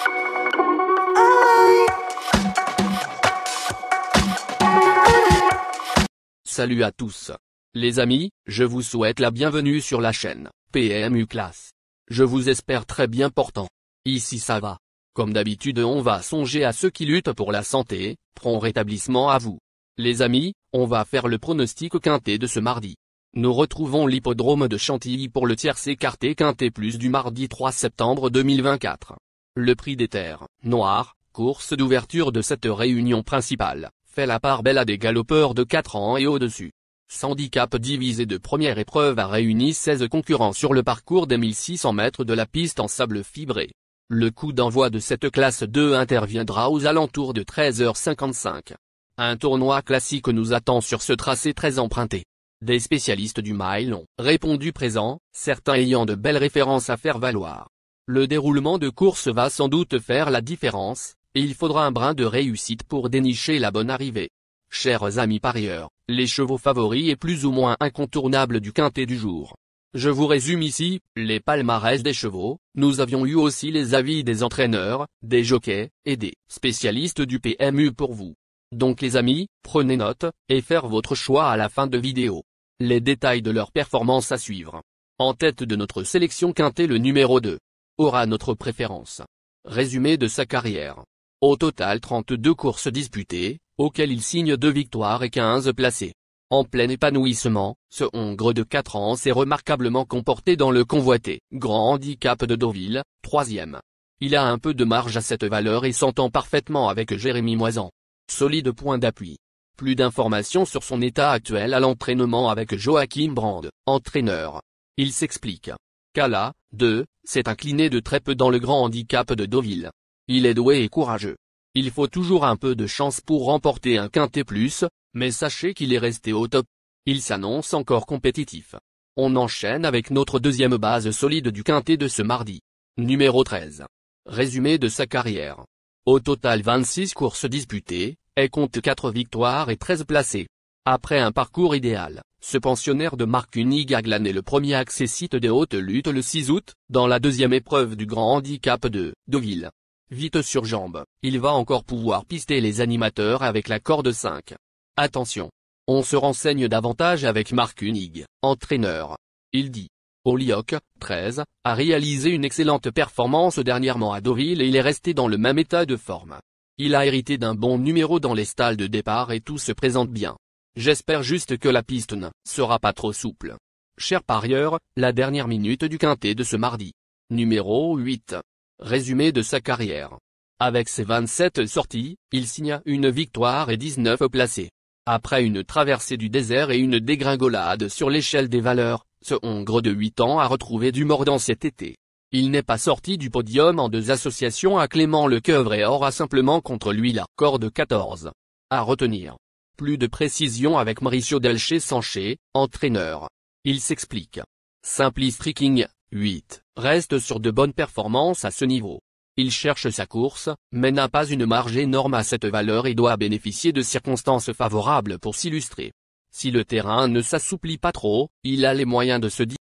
Salut à tous. Les amis, je vous souhaite la bienvenue sur la chaîne PMU Classe. Je vous espère très bien portant. Ici ça va. Comme d'habitude on va songer à ceux qui luttent pour la santé, prompt rétablissement à vous. Les amis, on va faire le pronostic quintet de ce mardi. Nous retrouvons l'hippodrome de Chantilly pour le tiercé quartet quintet plus du mardi 3 septembre 2024. Le prix des terres noires, course d'ouverture de cette réunion principale, fait la part belle à des galopeurs de 4 ans et au-dessus. Handicap divisé de première épreuve a réuni 16 concurrents sur le parcours des 1600 mètres de la piste en sable fibré. Le coup d'envoi de cette classe 2 interviendra aux alentours de 13h55. Un tournoi classique nous attend sur ce tracé très emprunté. Des spécialistes du mile ont répondu présents, certains ayant de belles références à faire valoir. Le déroulement de course va sans doute faire la différence, et il faudra un brin de réussite pour dénicher la bonne arrivée. Chers amis parieurs, les chevaux favoris et plus ou moins incontournables du quintet du jour. Je vous résume ici, les palmarès des chevaux. Nous avions eu aussi les avis des entraîneurs, des jockeys, et des spécialistes du PMU pour vous. Donc les amis, prenez note, et faire votre choix à la fin de vidéo. Les détails de leur performance à suivre. En tête de notre sélection quintet le numéro 2. Aura notre préférence. Résumé de sa carrière. Au total 32 courses disputées, auxquelles il signe 2 victoires et 15 placés. En plein épanouissement, ce Hongre de 4 ans s'est remarquablement comporté dans le convoité Grand Handicap de Deauville, 3e. Il a un peu de marge à cette valeur et s'entend parfaitement avec Jérémy Moisan. Solide point d'appui. Plus d'informations sur son état actuel à l'entraînement avec Joachim Brand, entraîneur. Il s'explique. Kala, 2, s'est incliné de très peu dans le Grand Handicap de Deauville. Il est doué et courageux. Il faut toujours un peu de chance pour remporter un quintet plus, mais sachez qu'il est resté au top. Il s'annonce encore compétitif. On enchaîne avec notre deuxième base solide du quintet de ce mardi. Numéro 13. Résumé de sa carrière. Au total 26 courses disputées, elle compte 4 victoires et 13 placés. Après un parcours idéal, ce pensionnaire de marque unique a glané le premier accessite des hautes luttes le 6 août, dans la deuxième épreuve du Grand Handicap de Deauville. Vite sur jambes, il va encore pouvoir pister les animateurs avec la corde 5. Attention. On se renseigne davantage avec Marc Hunig, entraîneur. Il dit. Holyoke, 13, a réalisé une excellente performance dernièrement à Deauville et il est resté dans le même état de forme. Il a hérité d'un bon numéro dans les stalles de départ et tout se présente bien. J'espère juste que la piste ne sera pas trop souple. Chers parieurs, la dernière minute du quintet de ce mardi. Numéro 8. Résumé de sa carrière. Avec ses 27 sorties, il signa une victoire et 19 placés. Après une traversée du désert et une dégringolade sur l'échelle des valeurs, ce Hongre de 8 ans a retrouvé du mordant cet été. Il n'est pas sorti du podium en 2 associations à Clément Lecoeuvre et aura simplement contre lui la corde 14. À retenir. Plus de précision avec Mauricio Delché-Sanché, entraîneur. Il s'explique. Simply Streaking, 8, reste sur de bonnes performances à ce niveau. Il cherche sa course, mais n'a pas une marge énorme à cette valeur et doit bénéficier de circonstances favorables pour s'illustrer. Si le terrain ne s'assouplit pas trop, il a les moyens de se dire.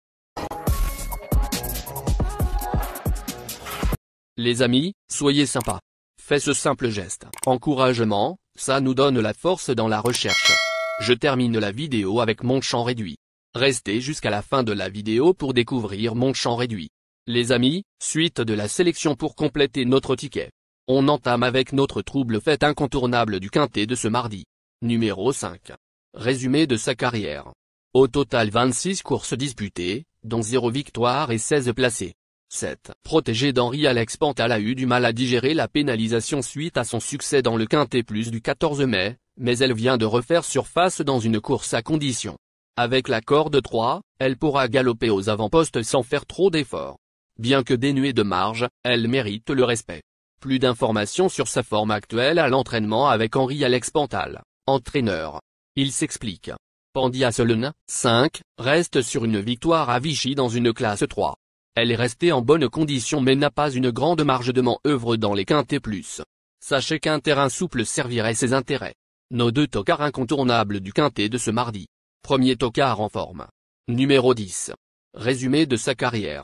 Les amis, soyez sympas. Faites ce simple geste. Encouragement, ça nous donne la force dans la recherche. Je termine la vidéo avec mon champ réduit. Restez jusqu'à la fin de la vidéo pour découvrir mon champ réduit. Les amis, suite de la sélection pour compléter notre ticket. On entame avec notre trouble fait incontournable du quintet de ce mardi. Numéro 5. Résumé de sa carrière. Au total 26 courses disputées, dont 0 victoire et 16 placés. 7. Protégé d'Henri-Alex Pantal a eu du mal à digérer la pénalisation suite à son succès dans le quintet plus du 14 mai, mais elle vient de refaire surface dans une course à condition. Avec la corde 3, elle pourra galoper aux avant-postes sans faire trop d'efforts. Bien que dénuée de marge, elle mérite le respect. Plus d'informations sur sa forme actuelle à l'entraînement avec Henri-Alex Pantal, entraîneur. Il s'explique. Pandia Solon, 5, reste sur une victoire à Vichy dans une classe 3. Elle est restée en bonne condition mais n'a pas une grande marge de manœuvre dans les quintets plus. Sachez qu'un terrain souple servirait ses intérêts. Nos 2 tocards incontournables du quintet de ce mardi. Premier tocard en forme. Numéro 10. Résumé de sa carrière.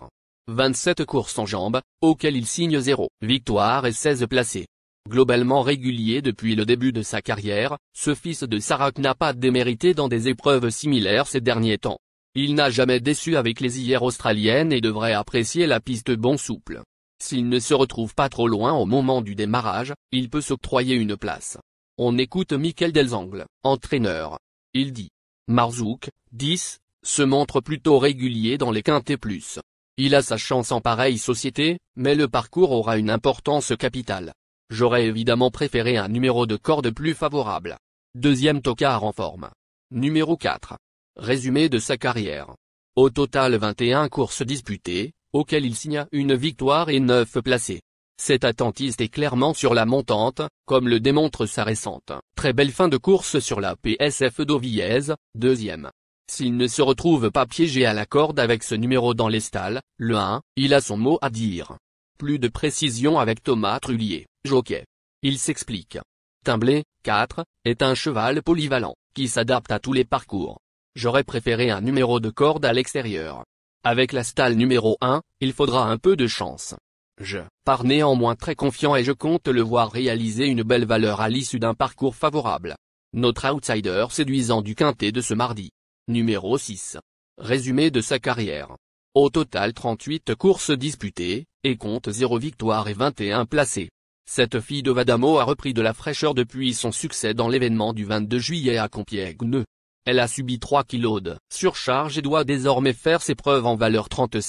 27 courses en jambes, auxquelles il signe 0 victoire et 16 placés. Globalement régulier depuis le début de sa carrière, ce fils de Sarac n'a pas démérité dans des épreuves similaires ces derniers temps. Il n'a jamais déçu avec les IR australiennes et devrait apprécier la piste bon souple. S'il ne se retrouve pas trop loin au moment du démarrage, il peut s'octroyer une place. On écoute Michael Delzangle, entraîneur. Il dit: Marzouk, 10, se montre plutôt régulier dans les quintés plus. Il a sa chance en pareille société, mais le parcours aura une importance capitale. J'aurais évidemment préféré un numéro de corde plus favorable. Deuxième tocard en forme. Numéro 4. Résumé de sa carrière. Au total 21 courses disputées, auxquelles il signa une victoire et 9 placés. Cet attentiste est clairement sur la montante, comme le démontre sa récente très belle fin de course sur la PSF d'Auviez, deuxième. S'il ne se retrouve pas piégé à la corde avec ce numéro dans les stalles, le 1, il a son mot à dire. Plus de précision avec Thomas Trullier, jockey. Il s'explique. Timblé, 4, est un cheval polyvalent, qui s'adapte à tous les parcours. J'aurais préféré un numéro de corde à l'extérieur. Avec la stalle numéro 1, il faudra un peu de chance. Je pars néanmoins très confiant et je compte le voir réaliser une belle valeur à l'issue d'un parcours favorable. Notre outsider séduisant du quintet de ce mardi. Numéro 6. Résumé de sa carrière. Au total 38 courses disputées, et compte 0 victoire et 21 placés. Cette fille de Vadamo a repris de la fraîcheur depuis son succès dans l'événement du 22 juillet à Compiègne. Elle a subi 3 kilos de surcharge et doit désormais faire ses preuves en valeur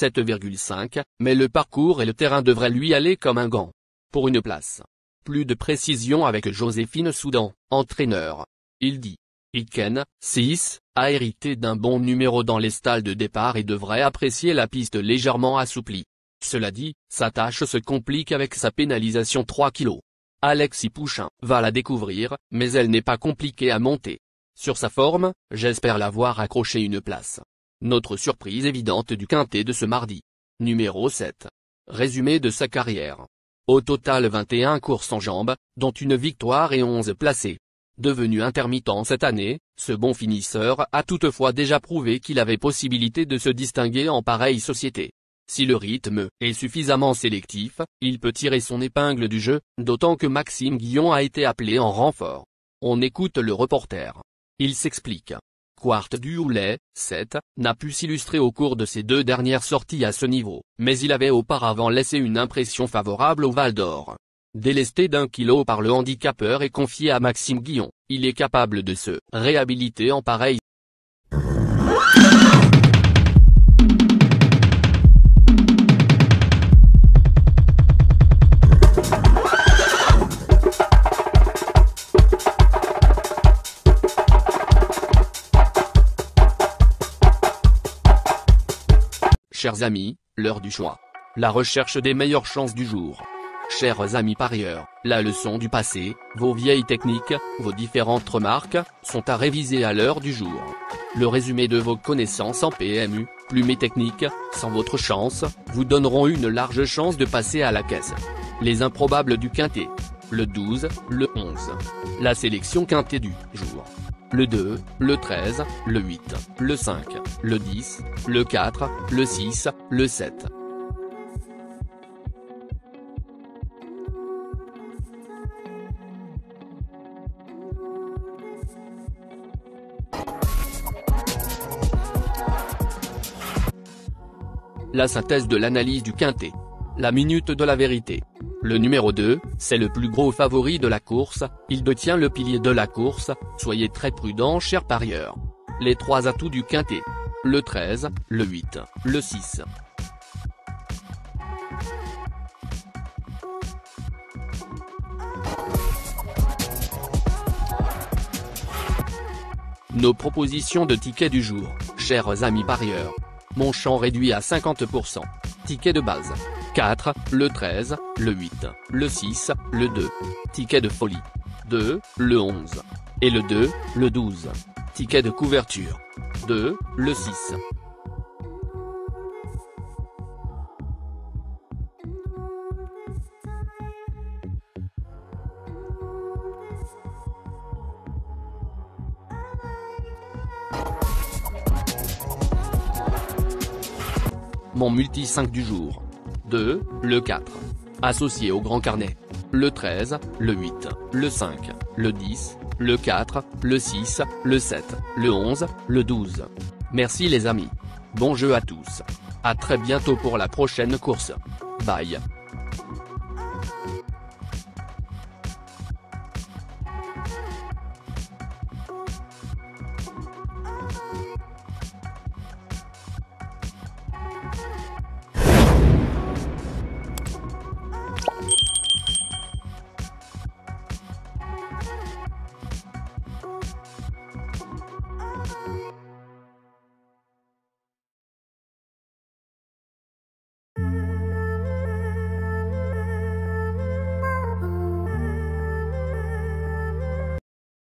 37,5, mais le parcours et le terrain devraient lui aller comme un gant. Pour une place. Plus de précision avec Joséphine Soudan, entraîneur. Il dit. Iken, 6, a hérité d'un bon numéro dans les stalles de départ et devrait apprécier la piste légèrement assouplie. Cela dit, sa tâche se complique avec sa pénalisation 3 kg. Alexis Pouchin va la découvrir, mais elle n'est pas compliquée à monter. Sur sa forme, j'espère la voir accrocher une place. Notre surprise évidente du quintet de ce mardi. Numéro 7. Résumé de sa carrière. Au total 21 courses en jambes, dont une victoire et 11 placés. Devenu intermittent cette année, ce bon finisseur a toutefois déjà prouvé qu'il avait possibilité de se distinguer en pareille société. Si le rythme est suffisamment sélectif, il peut tirer son épingle du jeu, d'autant que Maxime Guillon a été appelé en renfort. On écoute le reporter. Il s'explique. Quart du Houlet, 7, n'a pu s'illustrer au cours de ses 2 dernières sorties à ce niveau, mais il avait auparavant laissé une impression favorable au Val d'Or. Délesté d'1 kilo par le handicapeur et confié à Maxime Guillon, il est capable de se réhabiliter en pareille. Chers amis, l'heure du choix. La recherche des meilleures chances du jour. Chers amis parieurs, la leçon du passé, vos vieilles techniques, vos différentes remarques, sont à réviser à l'heure du jour. Le résumé de vos connaissances en PMU, plumes et techniques, sans votre chance, vous donneront une large chance de passer à la caisse. Les improbables du quintet. Le 12, le 11. La sélection quintet du jour. Le 2, le 13, le 8, le 5, le 10, le 4, le 6, le 7. La synthèse de l'analyse du quintet. La minute de la vérité. Le numéro 2, c'est le plus gros favori de la course, il détient le pilier de la course, soyez très prudents chers parieurs. Les 3 atouts du quintet. Le 13, le 8, le 6. Nos propositions de tickets du jour, chers amis parieurs. Mon champ réduit à 50%. Ticket de base. 4, le 13, le 8, le 6, le 2. Ticket de folie. 2, le 11. Et le 2, le 12. Ticket de couverture. 2, le 6. Mon multi 5 du jour. 2, le 4. Associé au grand carnet. Le 13, le 8, le 5, le 10, le 4, le 6, le 7, le 11, le 12. Merci les amis. Bon jeu à tous. À très bientôt pour la prochaine course. Bye.